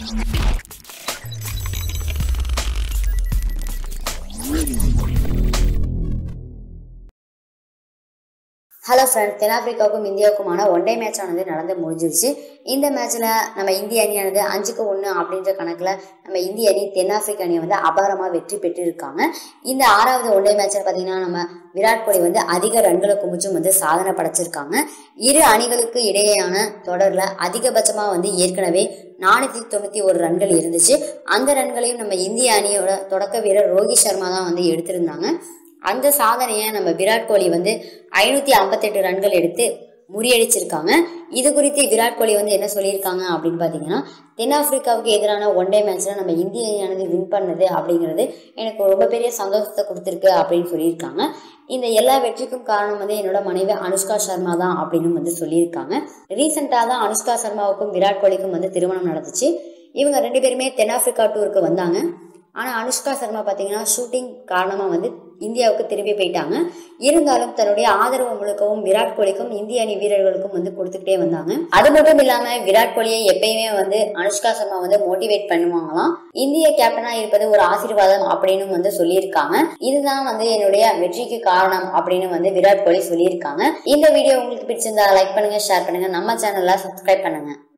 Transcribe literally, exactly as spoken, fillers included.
Hello friend, தென்னாப்பிரிக்காவுக்கும் இந்தியாவுக்குமான one day match ஆனது நடந்து முடிஞ்சிருச்சு. இந்த மேட்ச்சில் நம்ம இந்திய அணியானது அஞ்சுக்கு ஒன்று அப்படின்ற கணக்கில் நம்ம இந்திய அணி தென்னாப்பிரிக்க அணியை வந்து அபாரமாக வெற்றி பெற்றிருக்காங்க. இந்த ஆறாவது ஒன் டே மேட்சில் பார்த்தீங்கன்னா நம்ம விராட் கோலி வந்து அதிக ரன்களை குமிச்சும் வந்து சாதனை படைச்சிருக்காங்க. இரு அணிகளுக்கு இடையேயான தொடரில் அதிகபட்சமாக வந்து ஏற்கனவே நானூற்றி தொண்ணூற்றி ஒரு ரன்கள் இருந்துச்சு. அந்த ரன்களையும் நம்ம இந்திய அணியோட தொடக்க வீரர் ரோஹித் சர்மா தான் வந்து எடுத்திருந்தாங்க. அந்த சாதனையை நம்ம விராட் கோலி வந்து ஐநூத்தி ஐம்பத்தி எட்டு ரன்கள் எடுத்து முறியடிச்சிருக்காங்க. இது குறித்து விராட் கோலி வந்து என்ன சொல்லியிருக்காங்க அப்படின்னு பாத்தீங்கன்னா, தென்னாப்பிரிக்காவுக்கு எதிரான ஒன் டே மேட்ச்ல நம்ம இந்திய அணியானது வின் பண்ணது அப்படிங்கிறது எனக்கு ரொம்ப பெரிய சந்தோஷத்தை கொடுத்துருக்கு அப்படின்னு சொல்லியிருக்காங்க. இந்த எல்லா வெற்றிக்கும் காரணம் வந்து என்னோட மனைவி அனுஷ்கா சர்மா தான் அப்படின்னு வந்து சொல்லியிருக்காங்க. ரீசெண்டா தான் அனுஷ்கா சர்மாவுக்கும் விராட் கோலிக்கும் வந்து திருமணம் நடந்துச்சு. இவங்க ரெண்டு பேருமே தென்னாப்பிரிக்கா டூருக்கு வந்தாங்க. ஆனா அனுஷ்கா சர்மா பாத்தீங்கன்னா ஷூட்டிங் காரணமா வந்து இந்தியாவுக்கு திரும்பி போயிட்டாங்க. இருந்தாலும் தன்னுடைய ஆதரவு முழுக்கவும் விராட் கோலிக்கும் இந்திய அணி வீரர்களுக்கும் வந்து கொடுத்துக்கிட்டே வந்தாங்க. அது மட்டும் இல்லாம விராட் கோலியை எப்பயுமே வந்து அனுஷ்கா சர்மா வந்து மோட்டிவேட் பண்ணுவாங்களாம். இந்திய கேப்டனா இருப்பது ஒரு ஆசீர்வாதம் அப்படின்னு வந்து சொல்லியிருக்காங்க. இதுதான் வந்து என்னுடைய வெற்றிக்கு காரணம் அப்படின்னு வந்து விராட் கோலி சொல்லியிருக்காங்க. இந்த வீடியோ உங்களுக்கு பிடிச்சிருந்தா லைக் பண்ணுங்க, ஷேர் பண்ணுங்க, நம்ம சேனல்ல சப்ஸ்கிரைப் பண்ணுங்க.